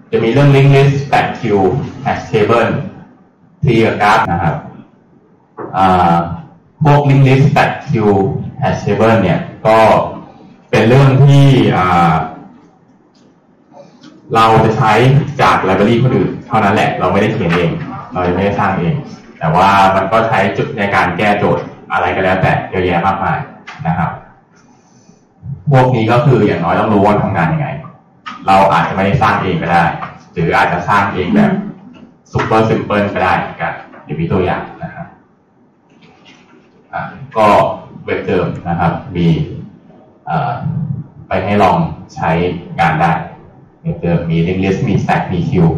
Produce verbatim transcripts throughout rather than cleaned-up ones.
จะมีเรื่อง linked list stack queue hash table tree กับ graph นะครับพวก linked list stack queue hash table เนี่ยก็เป็นเรื่องที่เราจะใช้จาก library คนอื่นเท่านั้นแหละเราไม่ได้เขียนเองเราไม่ได้สร้างเองแต่ว่ามันก็ใช้จุดในการแก้โจทย์อะไรก็แล้วแต่เยอะแยะมากมายนะครับพวกนี้ก็คืออย่างน้อยต้องรู้ว่าทำงานยังไงเราอาจจะไม่ได้สร้างเองก็ได้หรืออาจจะสร้างเองแบบ super simple ก็ได้กันเดี๋ยวมีตัวอย่างนะครับก็เว็บเดิมนะครับมีไปให้ลองใช้งานได้เว็บเดิมมี linked list มี stack มี queue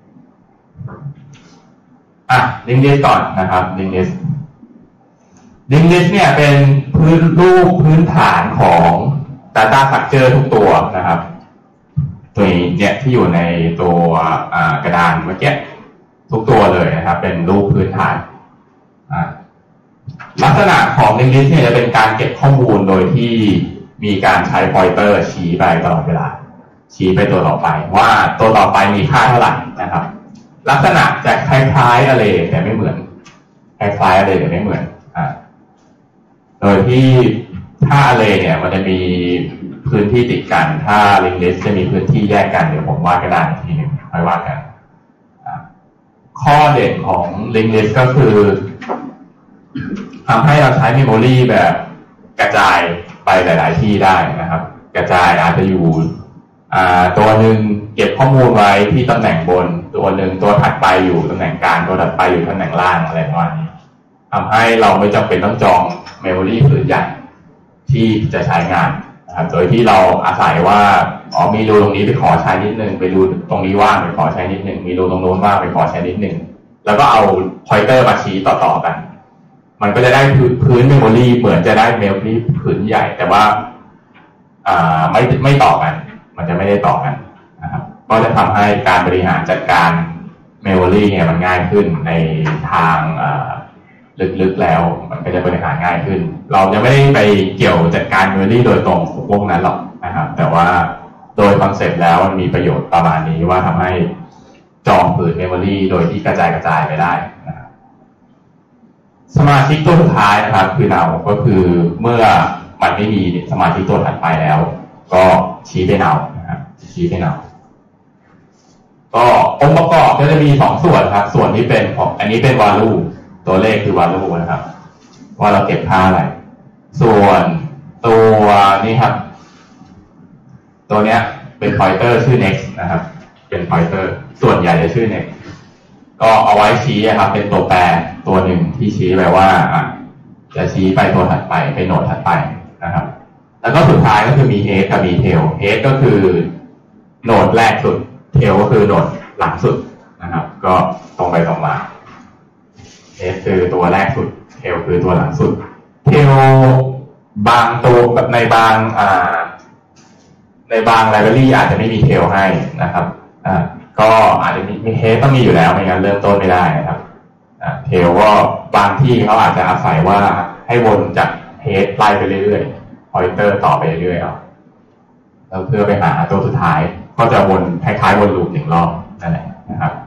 อ่ะ linked list ก่อนนะครับ linked list linked list เนี่ยเป็นพื้นรูปพื้นฐานของ data structure ทุกตัวนะครับตัวนี้เนี่ยที่อยู่ในตัวกระดานเมื่อกี้ทุกตัวเลยนะครับเป็นรูปพื้นฐานลักษณะของ linked list เนี่ยจะเป็นการเก็บข้อมูลโดยที่มีการใช้ pointer ชี้ไปตลอดเวลาชี้ไปตัวต่อไปว่าตัวต่อไปมีค่าเท่าไหร่นะครับลักษณะจะคล้ายๆ array แต่ไม่เหมือนคล้ายๆ array แต่ไม่เหมือนอ่าโดยที่ถ้า array เนี่ยมันจะมีพื้นที่ติดกันถ้า linked list จะมีพื้นที่แยกกันเดี๋ยวผมว่ากันได้อีกทีหนึ่งค่อยว่ากันข้อเด่นของ linked list ก็คือทำให้เราใช้ memory แบบกระจายไปหลายๆที่ได้นะครับกระจายอาจจะอยู่ตัวหนึ่งเก็บข้อมูลไว้ที่ตำแหน่งบนตัวหนึ่งตัวถัดไปอยู่ตำแหน่งกลางตัวถัดไปอยู่ตำแหน่งล่างอะไรประมาณนี้ทำให้เราไม่จำเป็นต้องจอง memory ผืนใหญ่ที่จะใช้งานนะครับโดยที่เราอาศัยว่าอ๋อมีรูตรงนี้ไปขอใช้นิดนึงไปรูตรงนี้ว่างไปขอใช้นิดนึงมีรูตรงโน้นว่างไปขอใช้นิดนึงแล้วก็เอา pointer มาชี้ต่อๆกันมันก็จะได้พื้นเมมโมรีเหมือนจะได้เมมโมรีผืนใหญ่แต่ว่าอ่าไม่ไม่ต่อกันมันจะไม่ได้ต่อกันนะครับก็จะทำให้การบริหารจัดการเมมโมรีเนี่ยมันง่ายขึ้นในทางลึกๆแล้วมันก็จะบริหารง่ายขึ้นเราจะไม่ได้ไปเกี่ยวจัดการเมมโมรีโดยตรงพวกนั้นหรอกนะครับแต่ว่าโดยคอนเซ็ปต์แล้วมันมีประโยชน์ประมาณนี้ว่าทำให้จองผืนเมมโมรีโดยที่กระจายกระจายไปได้นะครับสมาชิกตัวสุดท้ายนะครับคือ null ก็คือเมื่อมันไม่มีสมาชิกตัวถัดไปแล้วก็ชี้ไป null นะครับชี้ไป null ก็องค์ประกอบก็จะมีสองส่วนครับส่วนที่เป็นอันนี้เป็น value ตัวเลขคือ value นะครับว่าเราเก็บค่าอะไรส่วนตัวนี้ครับตัวเนี้ยเป็น pointer ชื่อ next นะครับเป็น pointer ส่วนใหญ่จะชื่อ next ก็เอาไว้ชี้ครับเป็นตัวแปรตัวหนึ่งที่ชี้ไปว่าจะชี้ไปตัวถัดไปไปโหนดถัดไปนะครับแล้วก็สุดท้ายก็คือมี head กับมี tail head ก็คือโหนดแรกสุด tail ก็คือโหนดหลังสุดนะครับก็ตรงไปตรงมา head คือตัวแรกสุด tail คือตัวหลังสุด tail บางตัวแบบในบางอ่าในบาง library อาจจะไม่มี tail ให้นะครับอ่าก็อาจจะมีมีเฮดต้องมีอยู่แล้วไม่งั้นเริ่มต้นไม่ได้นะครับเทลก็บางที่เขาอาจจะอาศัยว่าให้วนจากเฮดไล่ไปเรื่อยๆพอยเตอร์ต่อไปเรื่อยๆเอาแล้วเพื่อไปหาตัวสุดท้ายก็จะวนคล้ายๆวนลูปหนึ่งรอบนั่นแหละนะครับ